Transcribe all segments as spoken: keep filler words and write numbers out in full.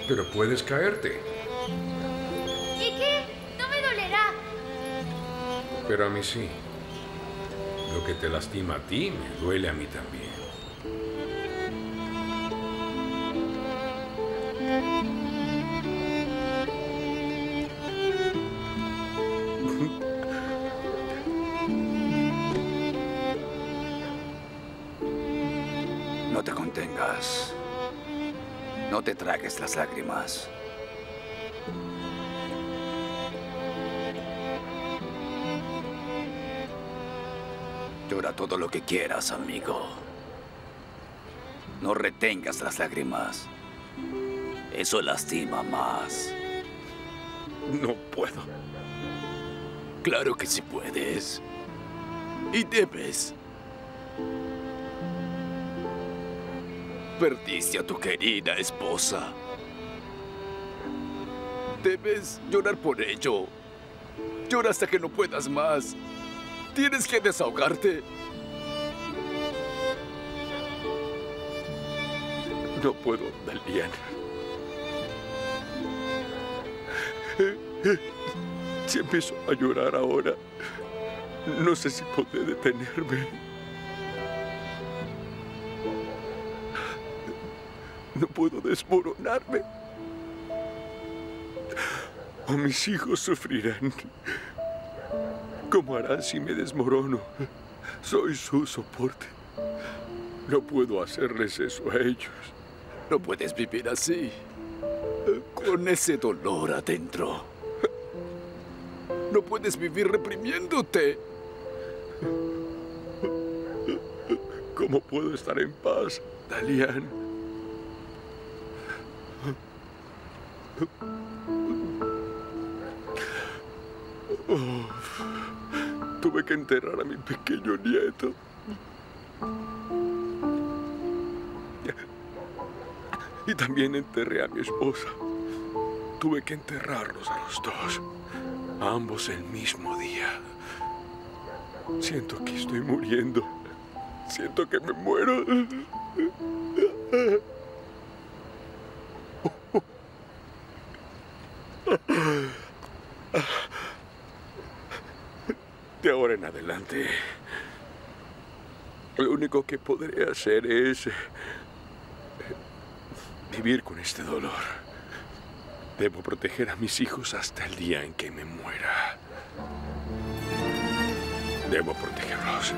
Pero puedes caerte. ¿Y qué? No me dolerá. Pero a mí sí. Lo que te lastima a ti me duele a mí también. No te contengas. No te tragues las lágrimas. Llora todo lo que quieras, amigo. No retengas las lágrimas. Eso lastima más. No puedo. Claro que sí puedes. Y debes. Perdiste a tu querida esposa. Debes llorar por ello. Llora hasta que no puedas más. Tienes que desahogarte. No puedo, Dalian. Si empiezo a llorar ahora, no sé si podré detenerme. No puedo desmoronarme. O mis hijos sufrirán. ¿Cómo harán si me desmorono? Soy su soporte. No puedo hacerles eso a ellos. No puedes vivir así, con ese dolor adentro. No puedes vivir reprimiéndote. ¿Cómo puedo estar en paz, Dalian? Oh, tuve que enterrar a mi pequeño nieto. Y también enterré a mi esposa. Tuve que enterrarlos a los dos. A ambos el mismo día. Siento que estoy muriendo. Siento que me muero. De ahora en adelante, lo único que podré hacer es vivir con este dolor. Debo proteger a mis hijos hasta el día en que me muera. Debo protegerlos.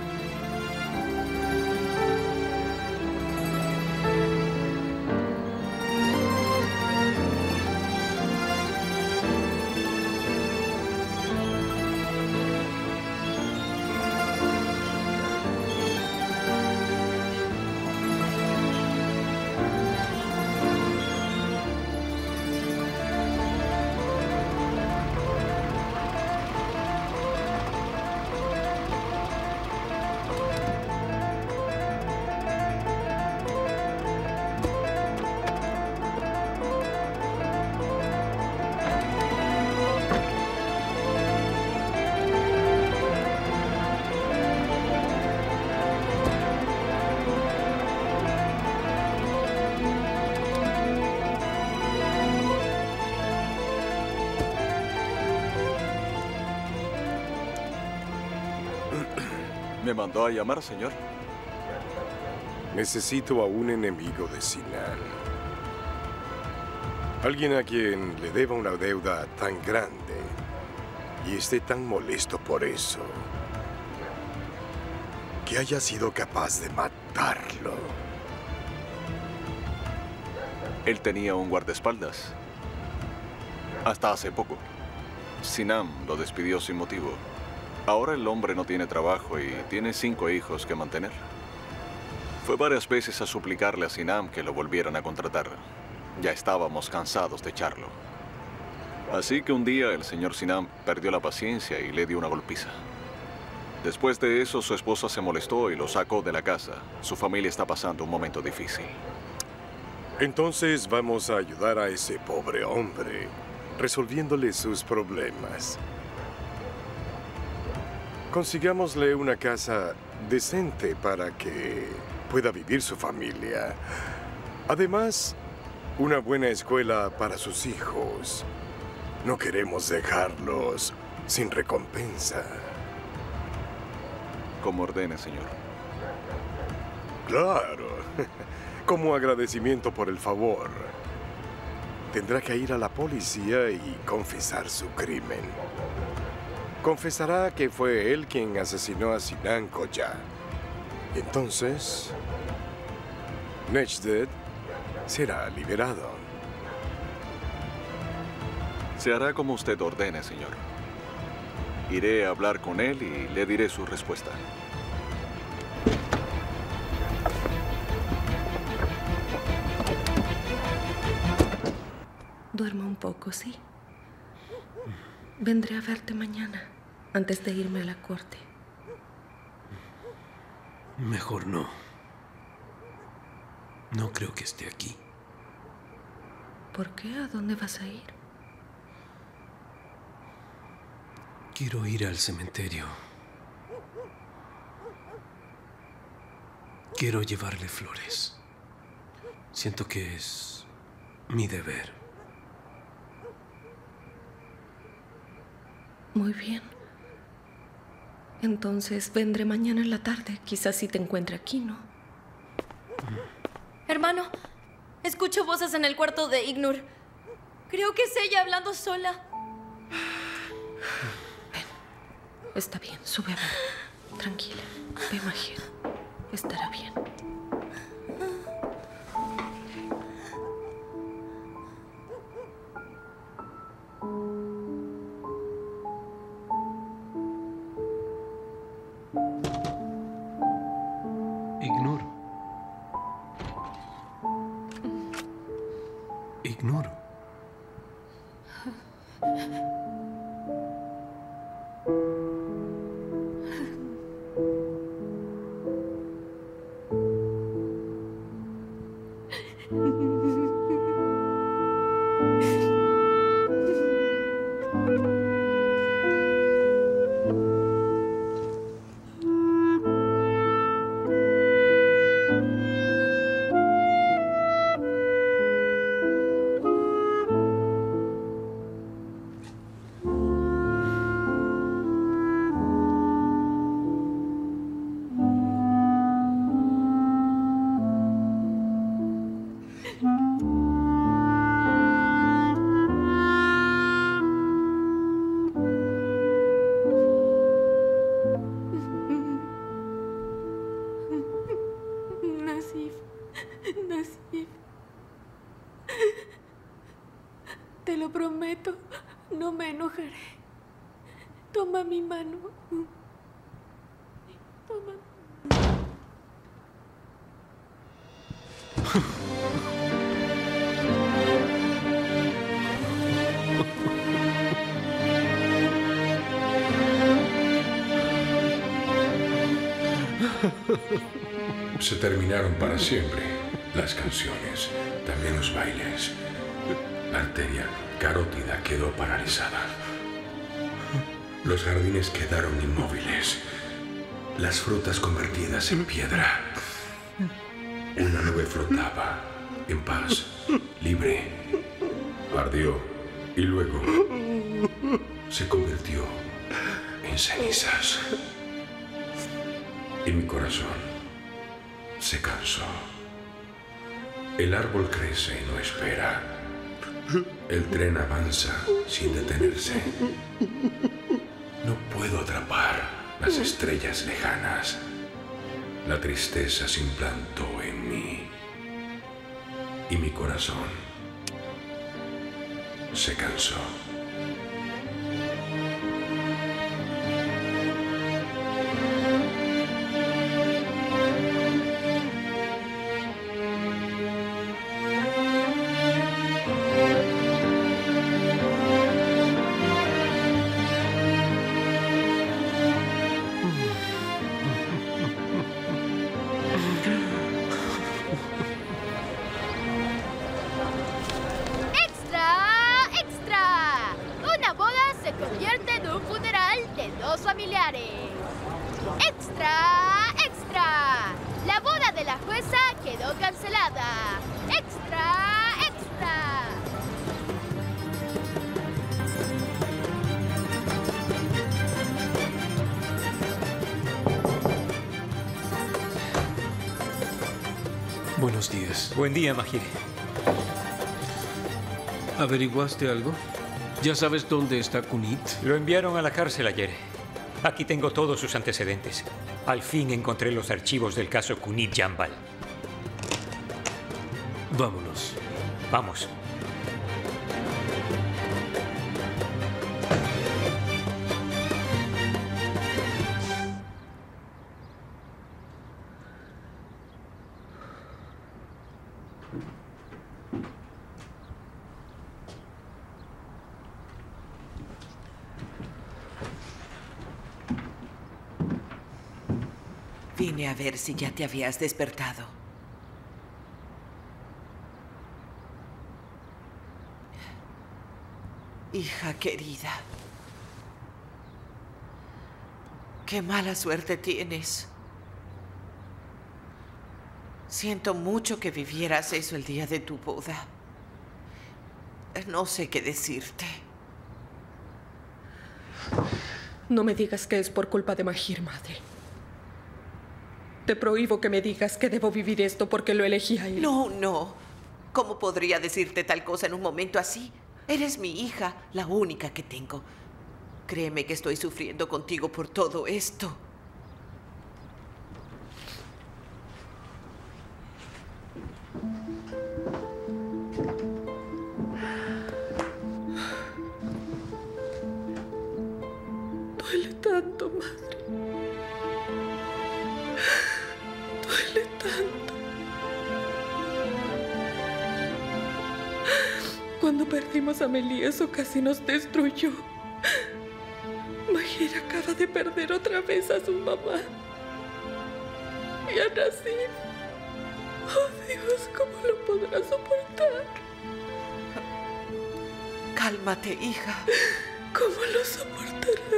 ¿Me mandó a llamar, señor? Necesito a un enemigo de Sinan. Alguien a quien le deba una deuda tan grande y esté tan molesto por eso, que haya sido capaz de matarlo. Él tenía un guardaespaldas. Hasta hace poco. Sinam lo despidió sin motivo. Ahora el hombre no tiene trabajo y tiene cinco hijos que mantener. Fue varias veces a suplicarle a Sinam que lo volvieran a contratar. Ya estábamos cansados de echarlo. Así que un día el señor Sinam perdió la paciencia y le dio una golpiza. Después de eso, su esposa se molestó y lo sacó de la casa. Su familia está pasando un momento difícil. Entonces vamos a ayudar a ese pobre hombre, resolviéndole sus problemas. Consigámosle una casa decente para que pueda vivir su familia. Además, una buena escuela para sus hijos. No queremos dejarlos sin recompensa. Como ordene, señor. Claro. Como agradecimiento por el favor, tendrá que ir a la policía y confesar su crimen. Confesará que fue él quien asesinó a Sinan Koya. Entonces, Necdet será liberado. Se hará como usted ordene, señor. Iré a hablar con él y le diré su respuesta. Duerma un poco, ¿sí? Vendré a verte mañana, antes de irme a la corte. Mejor no. No creo que esté aquí. ¿Por qué? ¿A dónde vas a ir? Quiero ir al cementerio. Quiero llevarle flores. Siento que es mi deber. Muy bien. Entonces vendré mañana en la tarde. Quizás sí te encuentre aquí, ¿no? Hermano, escucho voces en el cuarto de Ignur. Creo que es ella hablando sola. Ven. Está bien, sube a ver. Tranquila. Ve, Magia. Estará bien. Ignur. Ignur. Nasif, Nasif. Te lo prometo, no me enojaré. Toma mi mano. Toma. Se terminaron para siempre las canciones, también los bailes. La arteria carótida quedó paralizada. Los jardines quedaron inmóviles. Las frutas convertidas en piedra. Una nube flotaba, en paz, libre. Ardió y luego se convirtió en cenizas. Y mi corazón se cansó. El árbol crece y no espera. El tren avanza sin detenerse. No puedo atrapar las estrellas lejanas. La tristeza se implantó en mí. Y mi corazón se cansó. Familiares. ¡Extra! ¡Extra! La boda de la jueza quedó cancelada. ¡Extra! ¡Extra! ahora! Buenos días. Buen día, Mahir. ¿Averiguaste algo? ¿Ya sabes dónde está Kunit? Lo enviaron a la cárcel ayer. Aquí tengo todos sus antecedentes. Al fin encontré los archivos del caso Kunit Jambal. Vámonos. Vamos. Vine a ver si ya te habías despertado. Hija querida, qué mala suerte tienes. Siento mucho que vivieras eso el día de tu boda. No sé qué decirte. No me digas que es por culpa de Mahir, madre. Te prohíbo que me digas que debo vivir esto porque lo elegí a él. No, no. ¿Cómo podría decirte tal cosa en un momento así? Eres mi hija, la única que tengo. Créeme que estoy sufriendo contigo por todo esto. Duele tanto, madre. Duele tanto. Cuando perdimos a Meli, eso casi nos destruyó. Mahir acaba de perder otra vez a su mamá. Y a Nasif. Oh, Dios, ¿cómo lo podrá soportar? Cálmate, hija. ¿Cómo lo soportará?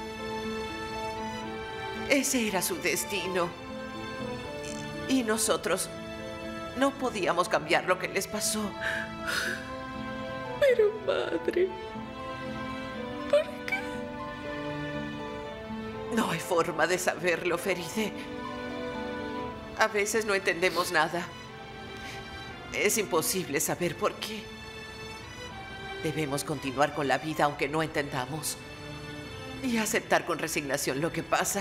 Ese era su destino. Y, y nosotros no podíamos cambiar lo que les pasó. Pero, madre, ¿por qué? No hay forma de saberlo, Feride. A veces no entendemos nada. Es imposible saber por qué. Debemos continuar con la vida aunque no entendamos. Y aceptar con resignación lo que pasa.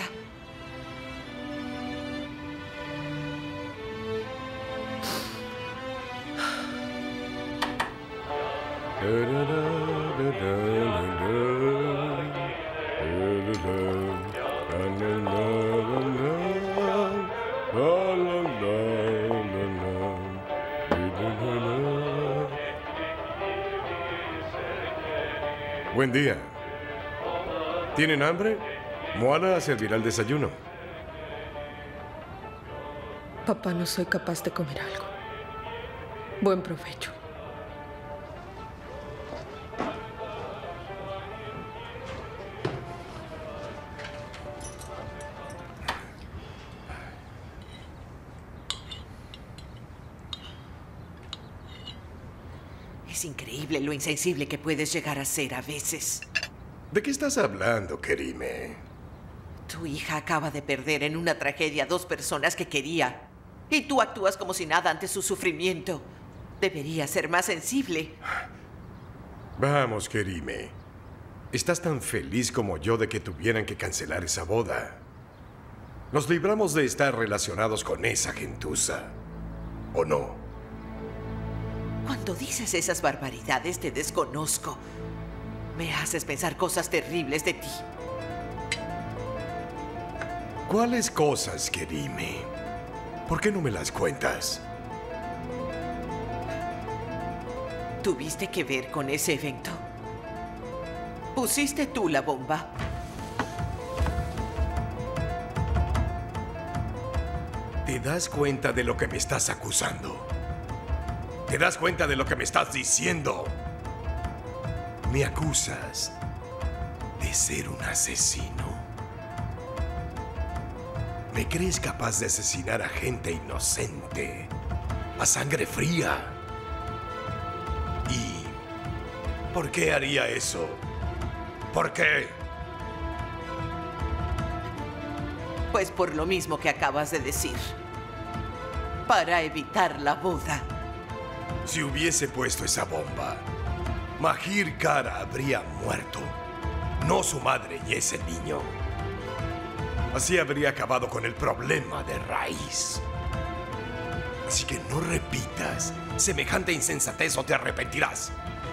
Buen día. ¿Tienen hambre? Moana servirá el desayuno. Papá, no soy capaz de comer algo. Buen provecho. Es increíble lo insensible que puedes llegar a ser a veces. ¿De qué estás hablando, Kerime? Tu hija acaba de perder en una tragedia a dos personas que quería. Y tú actúas como si nada ante su sufrimiento. Deberías ser más sensible. Vamos, Kerime. Estás tan feliz como yo de que tuvieran que cancelar esa boda. Nos libramos de estar relacionados con esa gentuza. ¿O no? Cuando dices esas barbaridades te desconozco. Me haces pensar cosas terribles de ti. ¿Cuáles cosas, Kerime? ¿Por qué no me las cuentas? ¿Tuviste que ver con ese evento? ¿Pusiste tú la bomba? ¿Te das cuenta de lo que me estás acusando? ¿Te das cuenta de lo que me estás diciendo? Me acusas de ser un asesino. ¿Me crees capaz de asesinar a gente inocente? A sangre fría. por qué haría eso? ¿Por qué? Pues por lo mismo que acabas de decir. Para evitar la boda. Si hubiese puesto esa bomba, Mahir Kara habría muerto. No su madre y ese niño. Así habría acabado con el problema de raíz. Así que no repitas semejante insensatez o te arrepentirás.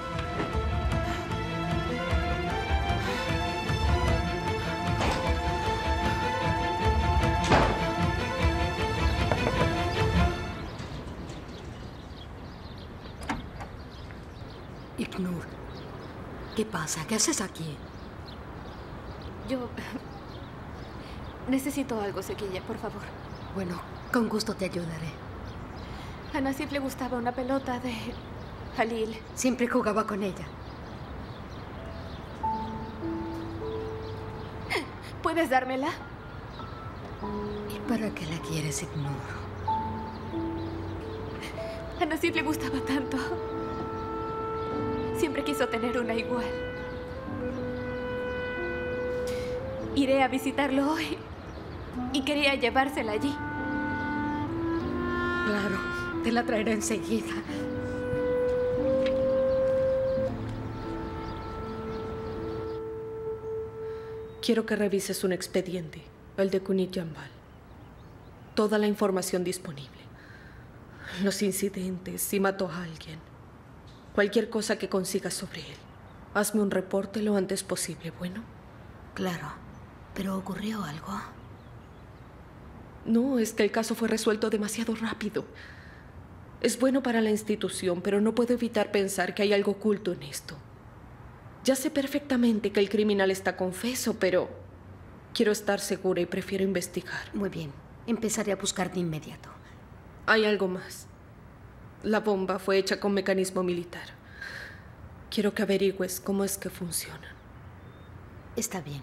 Ignur, ¿qué pasa? ¿Qué haces aquí? Yo... necesito algo, Sequilla, por favor. Bueno, con gusto te ayudaré. A Nasif le gustaba una pelota de Halil. Siempre jugaba con ella. ¿Puedes dármela? ¿Y para qué la quieres, Ignur? A Nasif le gustaba tanto. Siempre quiso tener una igual. Iré a visitarlo hoy y quería llevársela allí. Claro, te la traeré enseguida. Quiero que revises un expediente, el de Kunit Jambal. Toda la información disponible. Los incidentes, si mató a alguien. Cualquier cosa que consigas sobre él. Hazme un reporte lo antes posible, ¿bueno? Claro. ¿Pero ocurrió algo? No, es que el caso fue resuelto demasiado rápido. Es bueno para la institución, pero no puedo evitar pensar que hay algo oculto en esto. Ya sé perfectamente que el criminal está confeso, pero quiero estar segura y prefiero investigar. Muy bien. Empezaré a buscar de inmediato. Hay algo más. La bomba fue hecha con mecanismo militar. Quiero que averigües cómo es que funciona. Está bien.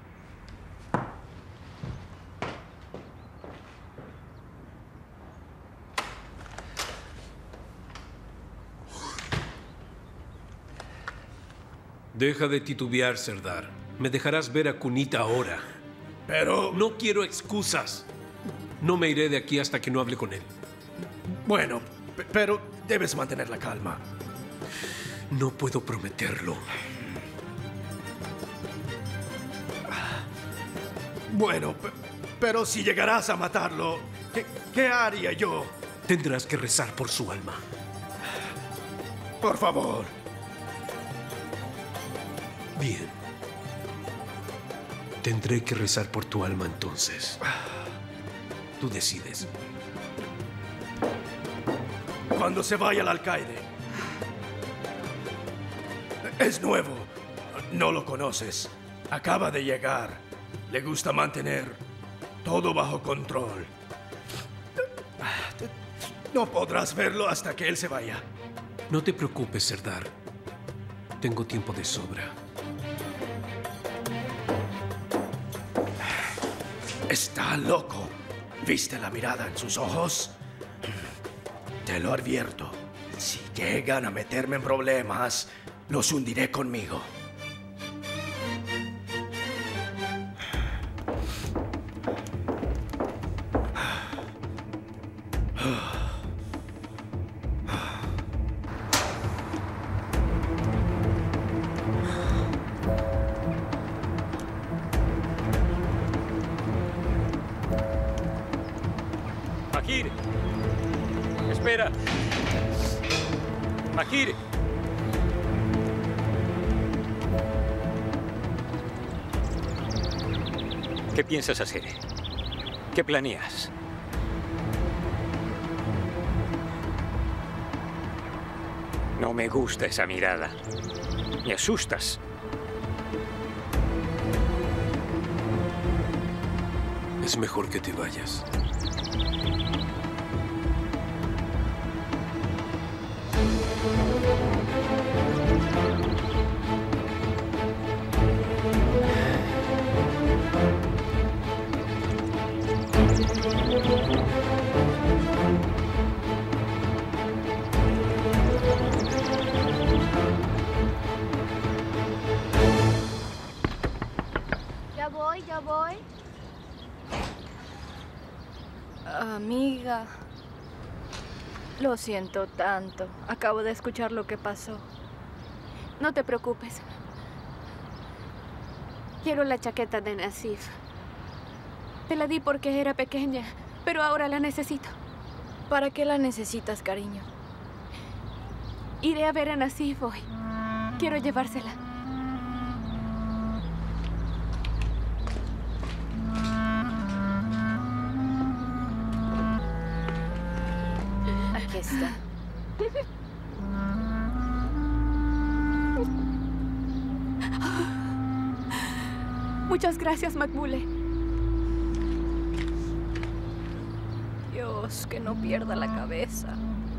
Deja de titubear, Serdar. Me dejarás ver a Kunita ahora. Pero... No quiero excusas. No me iré de aquí hasta que no hable con él. Bueno, pero debes mantener la calma. No puedo prometerlo. Bueno, pero si llegarás a matarlo, ¿qué, qué haría yo? Tendrás que rezar por su alma. Por favor. Bien. Tendré que rezar por tu alma entonces. Tú decides. Cuando se vaya el alcaide. Es nuevo. No lo conoces. Acaba de llegar. Le gusta mantener todo bajo control. No podrás verlo hasta que él se vaya. No te preocupes, Serdar. Tengo tiempo de sobra. Está loco. ¿Viste la mirada en sus ojos? Te lo advierto. Si llegan a meterme en problemas, los hundiré conmigo. Mahir. Espera. Mahir. ¿Qué piensas hacer? ¿Qué planeas? No me gusta esa mirada. Me asustas. Es mejor que te vayas. voy, ya voy. Amiga, lo siento tanto. Acabo de escuchar lo que pasó. No te preocupes. Quiero la chaqueta de Nasif. Te la di porque era pequeña, pero ahora la necesito. ¿Para qué la necesitas, cariño? Iré a ver a Nasif hoy. Quiero llevársela. Aquí está. Muchas gracias, Makbule. Dios, que no pierda la cabeza.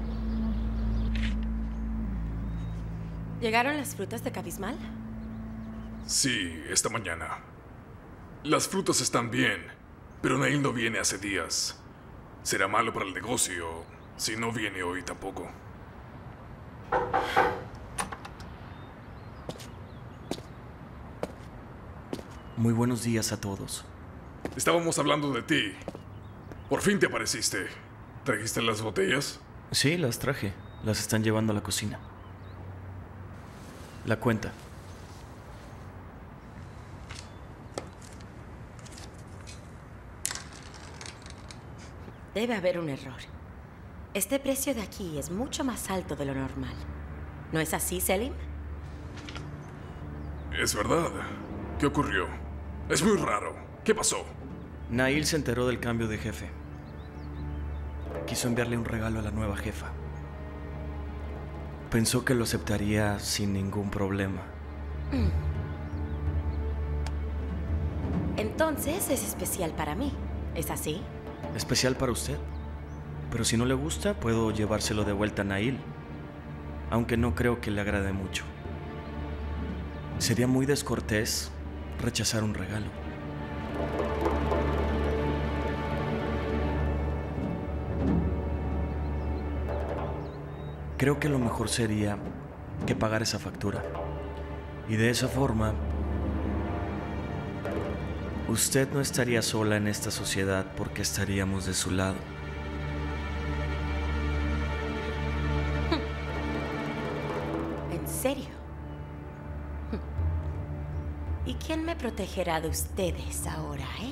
¿Llegaron las frutas de Cabismal? Sí, esta mañana. Las frutas están bien, pero Nail no viene hace días. Será malo para el negocio si no viene hoy tampoco. Muy buenos días a todos. Estábamos hablando de ti. Por fin te apareciste. ¿Trajiste las botellas? Sí, las traje. Las están llevando a la cocina. La cuenta. Debe haber un error. Este precio de aquí es mucho más alto de lo normal. ¿No es así, Selim? Es verdad. ¿Qué ocurrió? Es muy raro. ¿Qué pasó? Nail se enteró del cambio de jefe. Quiso enviarle un regalo a la nueva jefa. Pensó que lo aceptaría sin ningún problema. Mm. Entonces es especial para mí. ¿Es así? Especial para usted. Pero si no le gusta, puedo llevárselo de vuelta a Nail. Aunque no creo que le agrade mucho. Sería muy descortés rechazar un regalo. Creo que lo mejor sería que pagara esa factura. Y de esa forma, usted no estaría sola en esta sociedad porque estaríamos de su lado. ¿En serio? ¿Y quién me protegerá de ustedes ahora, eh?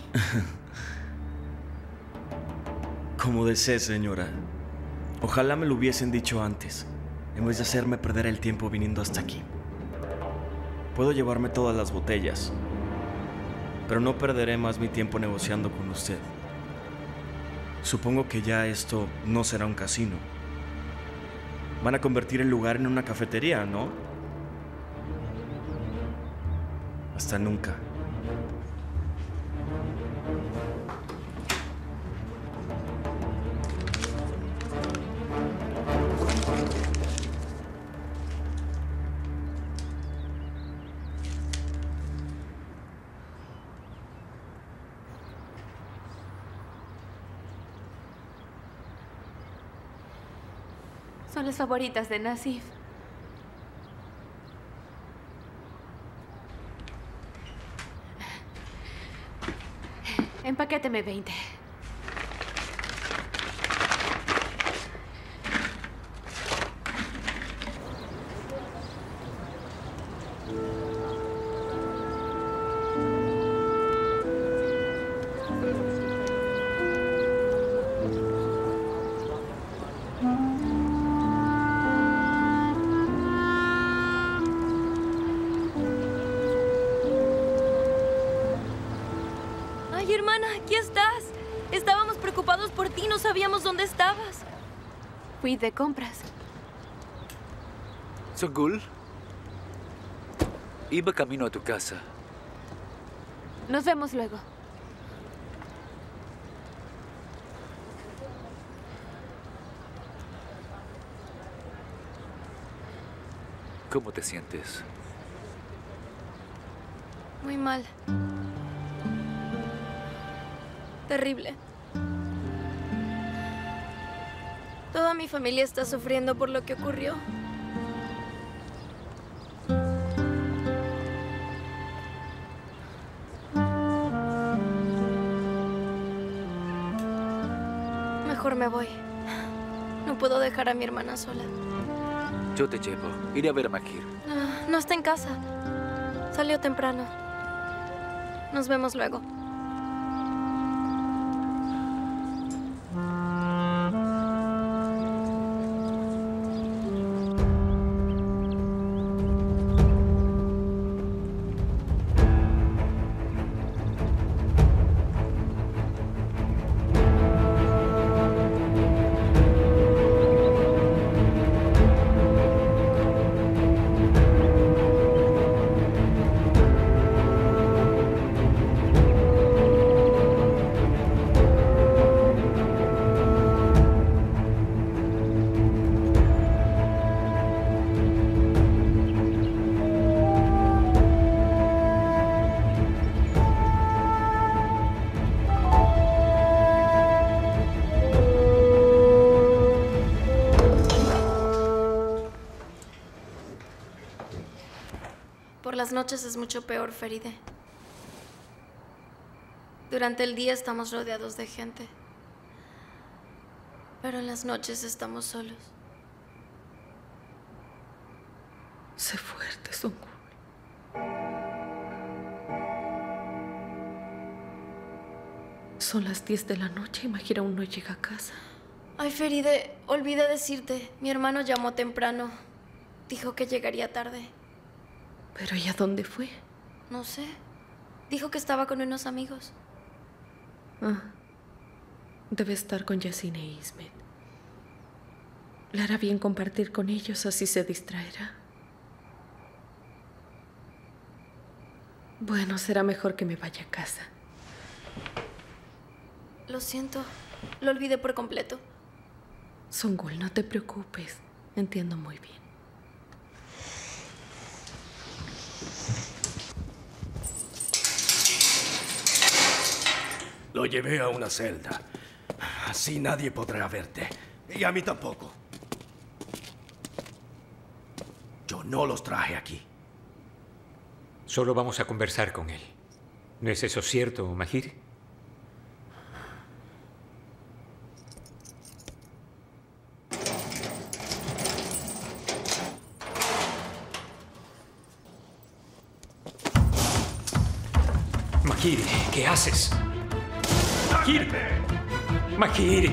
Como desee, señora. Ojalá me lo hubiesen dicho antes, en vez de hacerme perder el tiempo viniendo hasta aquí. Puedo llevarme todas las botellas, pero no perderé más mi tiempo negociando con usted. Supongo que ya esto no será un casino. Van a convertir el lugar en una cafetería, ¿no? Hasta nunca. Son las favoritas de Nasif. Empaquéteme veinte. Ay, hermana, aquí estás. Estábamos preocupados por ti, no sabíamos dónde estabas. Fui de compras. Songul, iba camino a tu casa. Nos vemos luego. ¿Cómo te sientes? Muy mal. Terrible. Toda mi familia está sufriendo por lo que ocurrió. Mejor me voy. No puedo dejar a mi hermana sola. Yo te llevo. Iré a ver a Mahir. Ah, no está en casa. Salió temprano. Nos vemos luego. Por las noches es mucho peor, Feride. Durante el día estamos rodeados de gente, pero en las noches estamos solos. Sé fuerte, Songul. Son las diez de la noche y Mahir aún no llega a casa. Ay, Feride, olvidé decirte. Mi hermano llamó temprano. Dijo que llegaría tarde. ¿Pero ella dónde fue? No sé. Dijo que estaba con unos amigos. Ah, debe estar con Yasin e Ismet. Le hará bien compartir con ellos, así se distraerá. Bueno, será mejor que me vaya a casa. Lo siento. Lo olvidé por completo. Songul, no te preocupes. Entiendo muy bien. Lo llevé a una celda. Así nadie podrá verte. Y a mí tampoco. Yo no los traje aquí. Solo vamos a conversar con él. ¿No es eso cierto, Mahir? Mahir, ¿qué haces? Mahir. Mahir.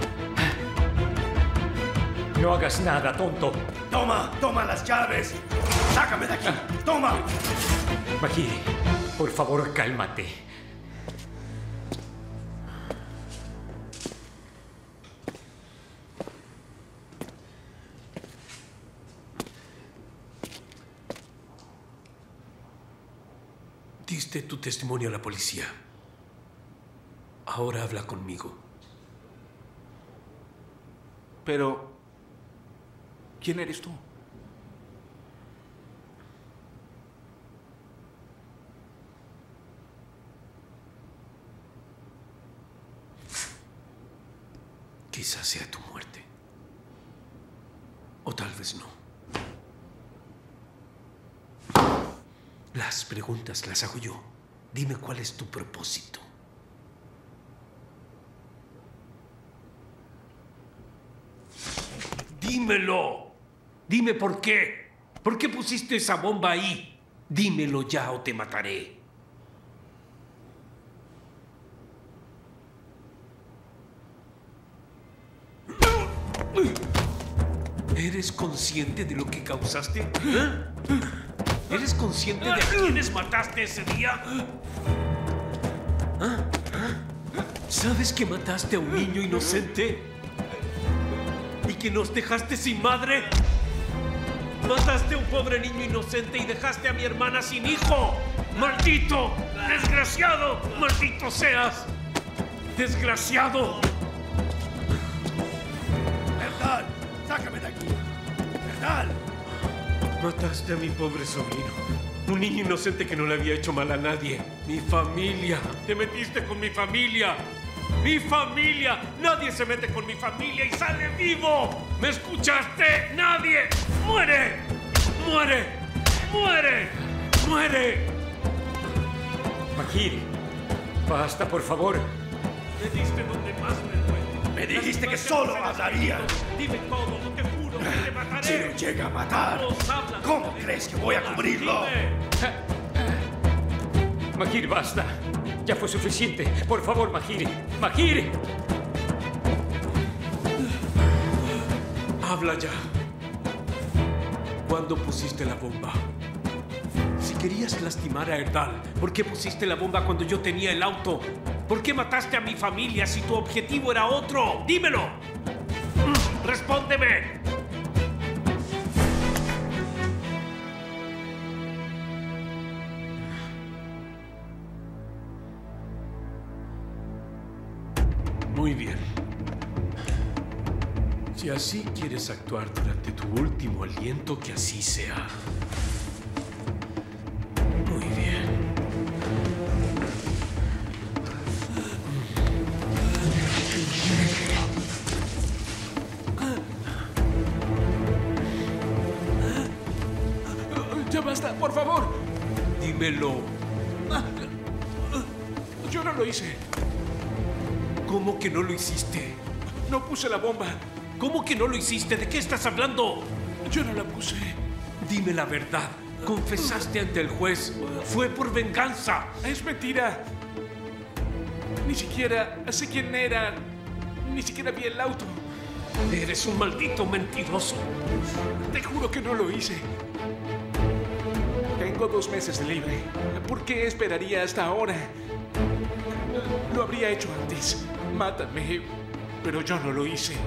No hagas nada, tonto. Toma, toma las llaves. Sácame de aquí. Toma. Mahir, por favor, cálmate. Diste tu testimonio a la policía. Ahora habla conmigo. Pero, ¿quién eres tú? Quizás sea tu muerte. O tal vez no. Las preguntas las hago yo. Dime cuál es tu propósito. Dímelo. Dime por qué. ¿Por qué pusiste esa bomba ahí? Dímelo ya o te mataré. ¿Eres consciente de lo que causaste? ¿Eh? ¿Eres consciente de a quiénes mataste ese día? ¿Ah? ¿Sabes que mataste a un niño inocente? ¿Y que nos dejaste sin madre? Mataste a un pobre niño inocente y dejaste a mi hermana sin hijo. ¡Maldito! ¡Desgraciado! ¡Maldito seas! ¡Desgraciado! Erdal, sácame de aquí. Erdal. Mataste a mi pobre sobrino. Un niño inocente que no le había hecho mal a nadie. Mi familia. Te metiste con mi familia. ¡Mi familia! ¡Nadie se mete con mi familia y sale vivo! ¿Me escuchaste? ¡Nadie! ¡Muere! ¡Muere! ¡Muere! ¡Muere! Mahir, basta, por favor. Me diste donde más me duele. Me dijiste que solo hablarías. Dime todo, te juro que te mataré. Si lo llega a matar, ¿cómo crees que voy a cubrirlo? Mahir, basta. Ya fue suficiente. Por favor, Mahir. ¡Mahir! Habla ya. ¿Cuándo pusiste la bomba? Si querías lastimar a Erdal, ¿por qué pusiste la bomba cuando yo tenía el auto? ¿Por qué mataste a mi familia si tu objetivo era otro? ¡Dímelo! Mm, ¡Respóndeme! Muy bien. Si así quieres actuar durante tu último aliento, que así sea. Muy bien. Ya basta, por favor. Dímelo. Yo no lo hice. ¿Cómo que no lo hiciste? No puse la bomba. ¿Cómo que no lo hiciste? ¿De qué estás hablando? Yo no la puse. Dime la verdad. Confesaste ante el juez. Fue por venganza. Es mentira. Ni siquiera sé quién era. Ni siquiera vi el auto. Eres un maldito mentiroso. Te juro que no lo hice. Tengo dos meses de libre. ¿Por qué esperaría hasta ahora? Lo habría hecho antes. Mátame. Pero yo no lo hice.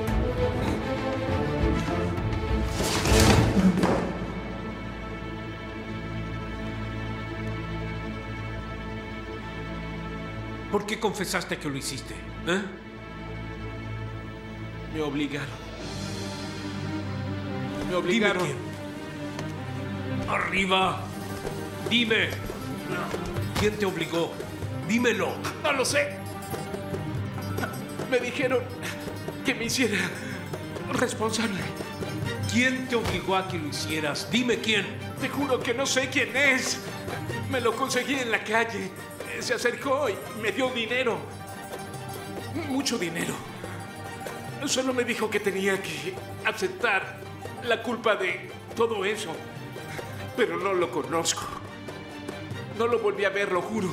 ¿Por qué confesaste que lo hiciste? ¿Eh? Me obligaron. Me obligaron. Dime quién. Arriba. Dime. ¿Quién te obligó? Dímelo. No lo sé. Me dijeron que me hiciera responsable. ¿Quién te obligó a que lo hicieras? Dime quién. Te juro que no sé quién es. Me lo conseguí en la calle. Se acercó y me dio dinero. Mucho dinero. Solo me dijo que tenía que aceptar la culpa de todo eso. Pero no lo conozco. No lo volví a ver, lo juro.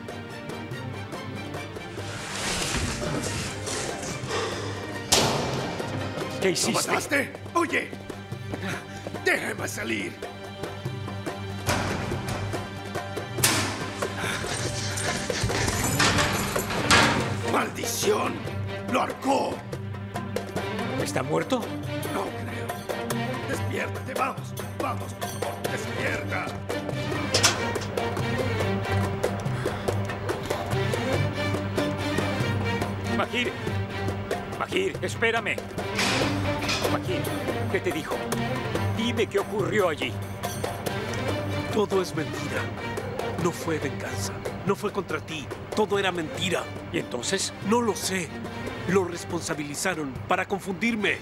¿Qué hiciste? ¿Lo mataste? Oye, déjame salir. ¡Maldición! ¡Lo ahorcó! ¿Está muerto? No creo. Despiértate, vamos. Vamos, por favor, despierta. Mahir. Mahir, espérame. Mahir, ¿qué te dijo? Dime qué ocurrió allí. Todo es mentira. No fue venganza. No fue contra ti. Todo era mentira. ¿Y entonces? No lo sé. Lo responsabilizaron para confundirme.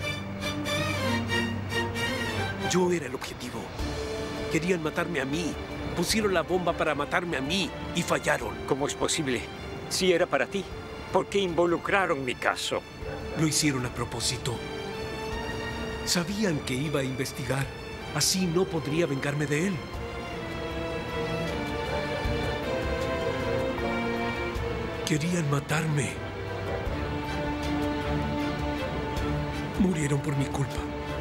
Yo era el objetivo. Querían matarme a mí. Pusieron la bomba para matarme a mí y fallaron. ¿Cómo es posible? Si era para ti, ¿por qué involucraron mi caso? Lo hicieron a propósito. Sabían que iba a investigar. Así no podría vengarme de él. Querían matarme. Murieron por mi culpa.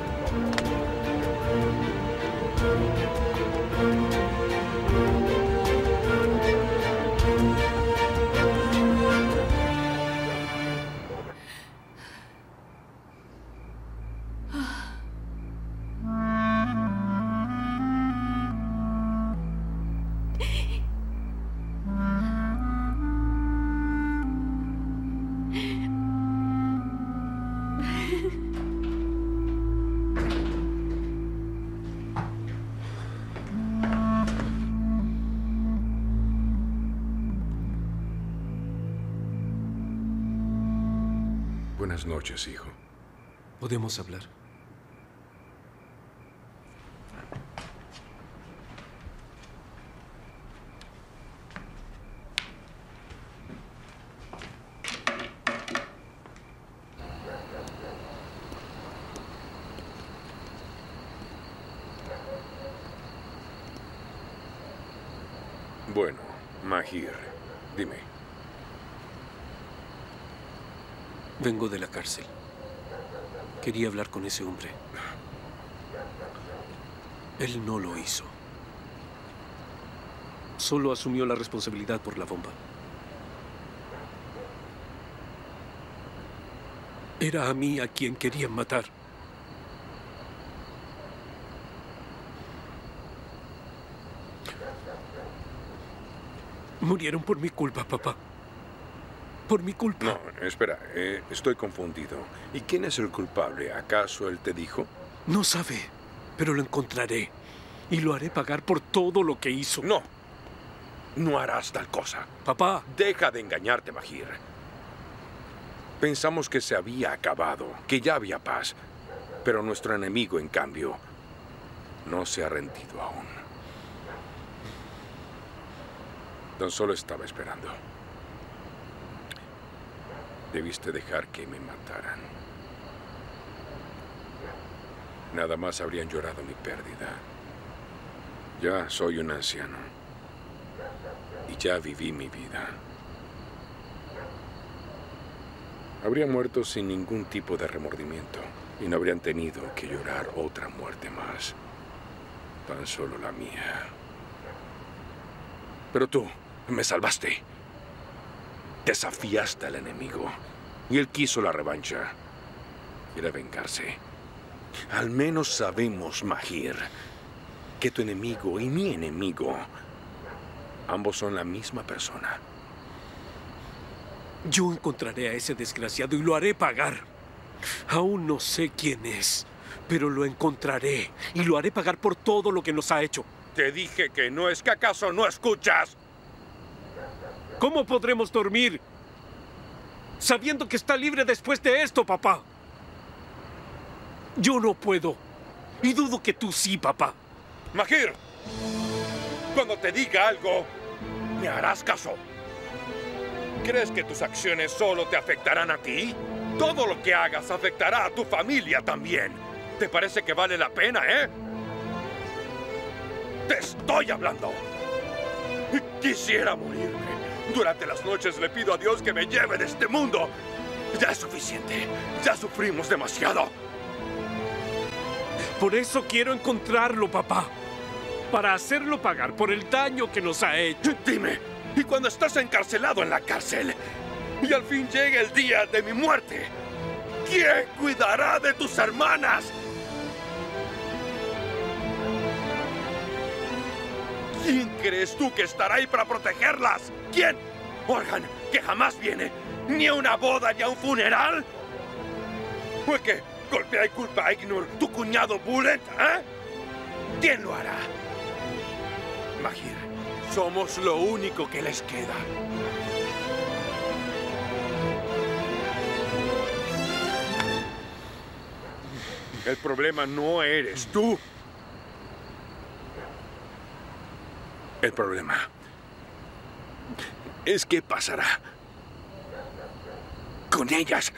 Buenas noches, hijo. ¿Podemos hablar? Bueno, Mahir, dime. Vengo de la cárcel. Quería hablar con ese hombre. Él no lo hizo. Solo asumió la responsabilidad por la bomba. Era a mí a quien querían matar. Murieron por mi culpa, papá. Por mi culpa. No, espera, eh, estoy confundido. ¿Y quién es el culpable? ¿Acaso él te dijo? No sabe, pero lo encontraré. Y lo haré pagar por todo lo que hizo. No. No harás tal cosa. Papá. Deja de engañarte, Mahir. Pensamos que se había acabado, que ya había paz. Pero nuestro enemigo, en cambio, no se ha rendido aún. Tan solo estaba esperando. Debiste dejar que me mataran. Nada más habrían llorado mi pérdida. Ya soy un anciano. Y ya viví mi vida. Habrían muerto sin ningún tipo de remordimiento. Y no habrían tenido que llorar otra muerte más. Tan solo la mía. Pero tú me salvaste. Desafiaste al enemigo. Y él quiso la revancha. Quiere vengarse. Al menos sabemos, Mahir, que tu enemigo y mi enemigo, ambos son la misma persona. Yo encontraré a ese desgraciado y lo haré pagar. Aún no sé quién es, pero lo encontraré y lo haré pagar por todo lo que nos ha hecho. Te dije que no. ¿Es que acaso no escuchas? ¿Cómo podremos dormir sabiendo que está libre después de esto, papá? Yo no puedo. Y dudo que tú sí, papá. Mahir, cuando te diga algo, me harás caso. ¿Crees que tus acciones solo te afectarán a ti? Todo lo que hagas afectará a tu familia también. ¿Te parece que vale la pena, eh? ¡Te estoy hablando! Quisiera morirme. Durante las noches le pido a Dios que me lleve de este mundo. Ya es suficiente. Ya sufrimos demasiado. Por eso quiero encontrarlo, papá. Para hacerlo pagar por el daño que nos ha hecho. Dime, ¿y cuando estás encarcelado en la cárcel y al fin llega el día de mi muerte, quién cuidará de tus hermanas? ¿Quién crees tú que estará ahí para protegerlas? ¿Quién? Orhan, que jamás viene ni a una boda ni a un funeral. ¿O es que golpea y culpa a Ignur, tu cuñado Bullet, eh? ¿Quién lo hará? Mahir, somos lo único que les queda. El problema no eres tú. El problema es qué pasará con ellas.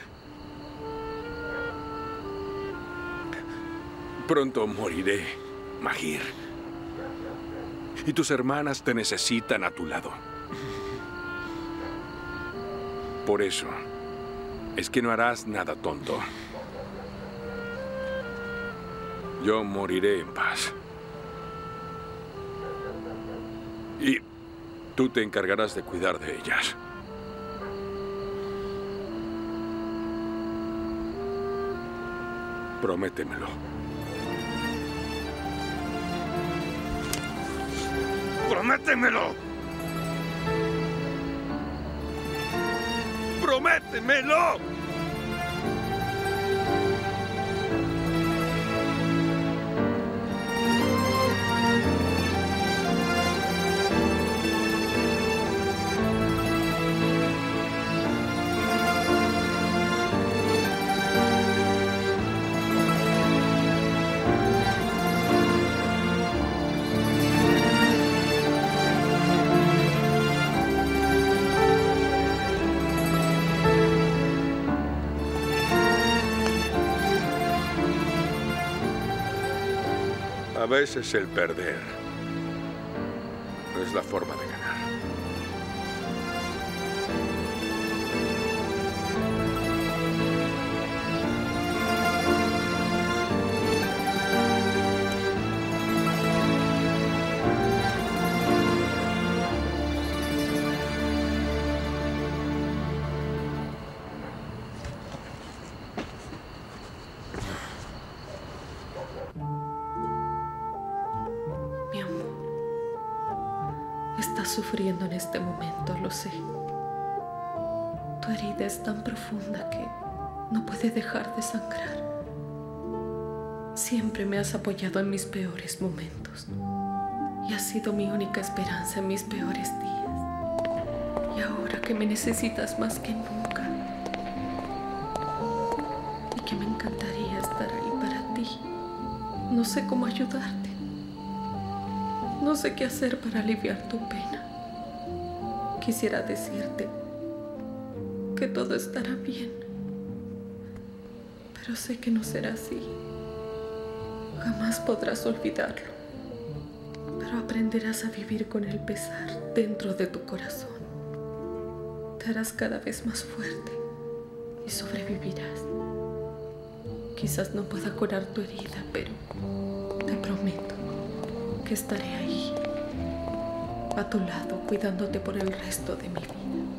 Pronto moriré, Mahir. Y tus hermanas te necesitan a tu lado. Por eso es que no harás nada tonto. Yo moriré en paz. Y tú te encargarás de cuidar de ellas. Prométemelo. ¡Prométemelo! ¡Prométemelo! A veces el perder no es la forma de ganar. Estás sufriendo en este momento, lo sé. Tu herida es tan profunda que no puede dejar de sangrar. Siempre me has apoyado en mis peores momentos y has sido mi única esperanza en mis peores días. Y ahora que me necesitas más que nunca y que me encantaría estar ahí para ti, no sé cómo ayudarte. No sé qué hacer para aliviar tu pena. Quisiera decirte que todo estará bien, pero sé que no será así. Jamás podrás olvidarlo, pero aprenderás a vivir con el pesar dentro de tu corazón. Te harás cada vez más fuerte y sobrevivirás. Quizás no pueda curar tu herida, pero te prometo que estaré ahí, a tu lado, cuidándote por el resto de mi vida.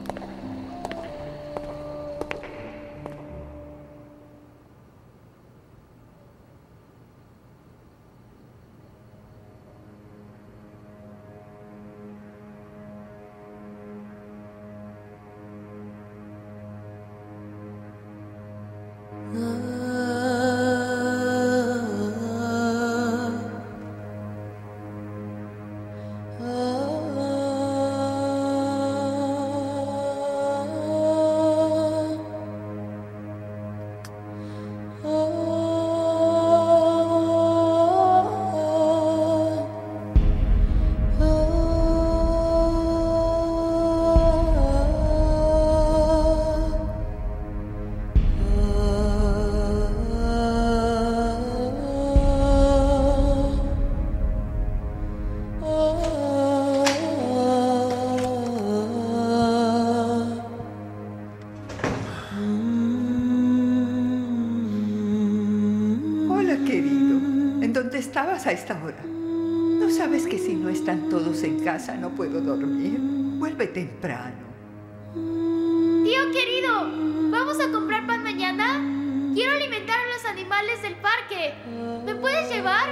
¿Estabas a esta hora? ¿No sabes que si no están todos en casa no puedo dormir? Vuelve temprano. Tío querido, ¿vamos a comprar pan mañana? Quiero alimentar a los animales del parque. ¿Me puedes llevar?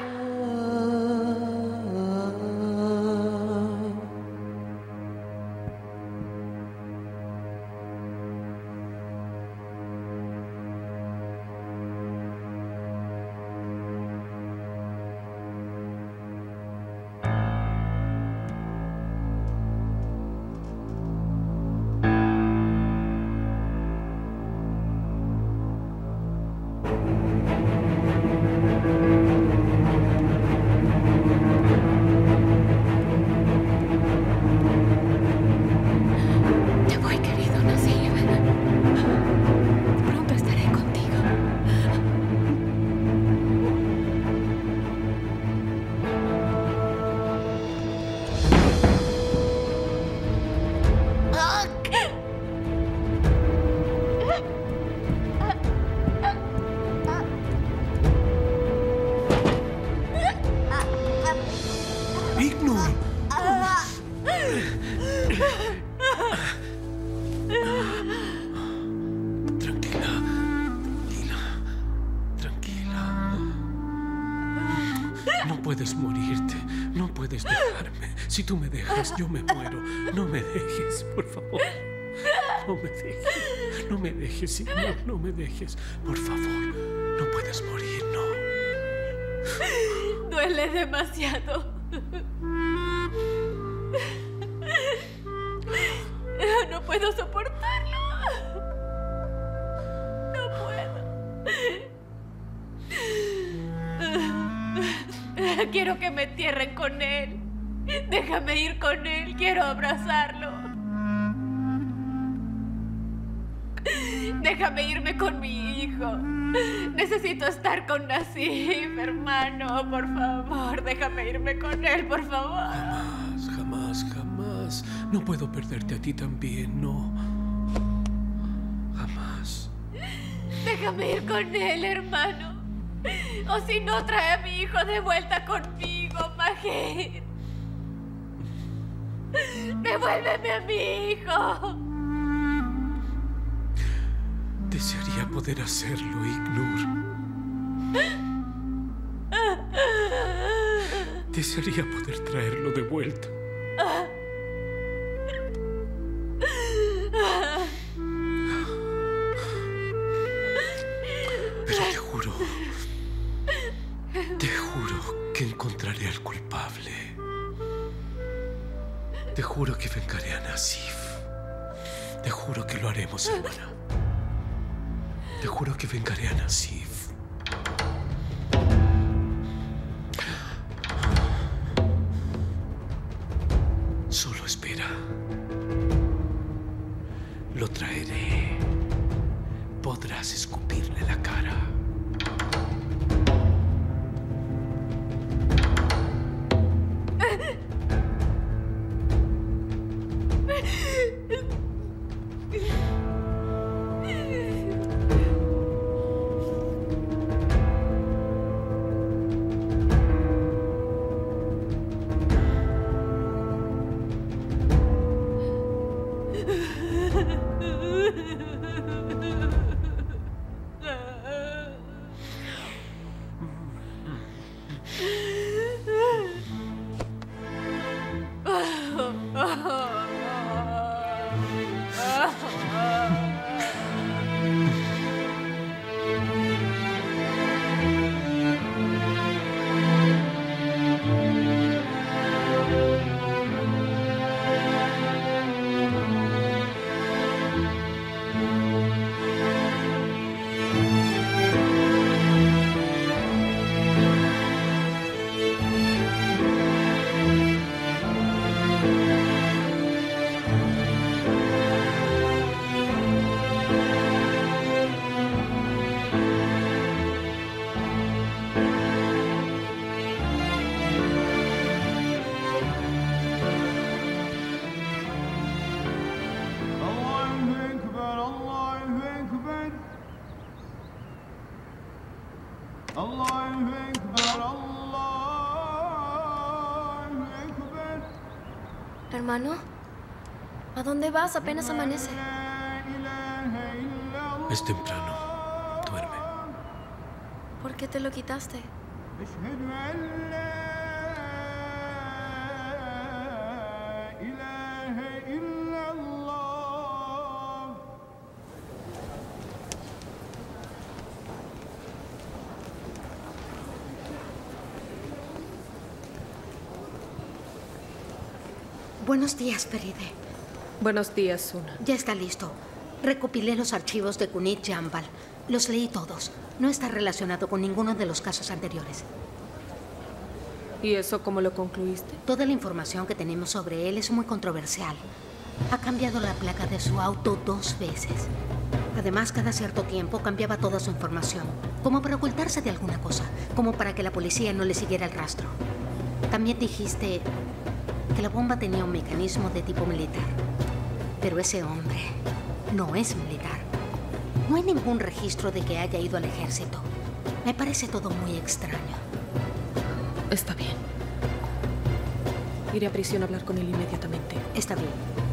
puedes morirte. No puedes dejarme. Si tú me dejas, yo me muero. No me dejes, por favor. No me dejes. No me dejes, Señor. No me dejes. Por favor. No puedes morir, no. Duele demasiado. No puedo soportarlo. No puedo. Quiero que me entierren con él. Déjame ir con él. Quiero abrazarlo. Déjame irme con mi hijo. Necesito estar con Nasif, hermano. Por favor, déjame irme con él, por favor. Jamás, jamás, jamás. No puedo perderte a ti también, no. Jamás. Déjame ir con él, hermano. O si no, trae a mi hijo de vuelta conmigo, Majid. Devuélveme a mi hijo. Desearía poder hacerlo, Ignur. Desearía poder traerlo de vuelta. juro que vengaré a Nasif. Te juro que lo haremos, hermana. Te juro que vengaré a Nasif. Solo espera. Lo traeré. Podrás escupirle la cara. Hermano, ¿a dónde vas? Apenas amanece. Es temprano. Duerme. ¿Por qué te lo quitaste? Buenos días, Feride. Buenos días, Suna. Ya está listo. Recopilé los archivos de Kunit Jambal. Los leí todos. No está relacionado con ninguno de los casos anteriores. ¿Y eso cómo lo concluiste? Toda la información que tenemos sobre él es muy controversial. Ha cambiado la placa de su auto dos veces. Además, cada cierto tiempo cambiaba toda su información, como para ocultarse de alguna cosa, como para que la policía no le siguiera el rastro. También dijiste que la bomba tenía un mecanismo de tipo militar. Pero ese hombre no es militar. No hay ningún registro de que haya ido al ejército. Me parece todo muy extraño. Está bien. Iré a prisión a hablar con él inmediatamente. Está bien.